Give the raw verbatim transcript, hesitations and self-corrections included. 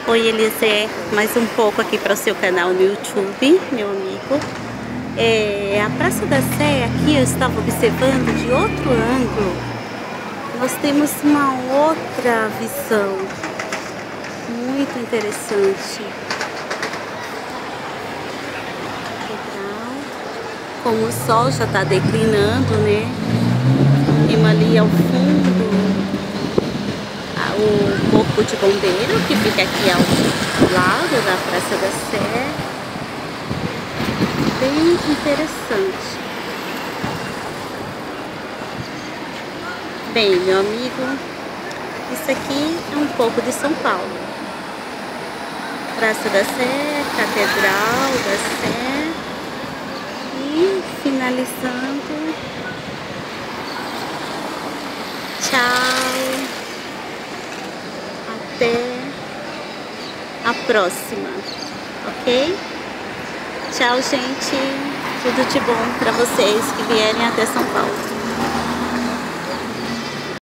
Oi, Eliezer, mais um pouco aqui para o seu canal no YouTube, meu amigo. É, a Praça da Sé aqui eu estava observando de outro ângulo. Nós temos uma outra visão muito interessante. Legal. Como o sol já está declinando, né? Tem ali ao fundo o corpo de bombeiro que fica aqui ao lado da Praça da Sé. Bem interessante. Bem, meu amigo, isso aqui é um pouco de São Paulo. Praça da Sé, Catedral da Sé e finalizando. Tchau. Até a próxima, ok? Tchau, gente. Tudo de bom para vocês que vierem até São Paulo.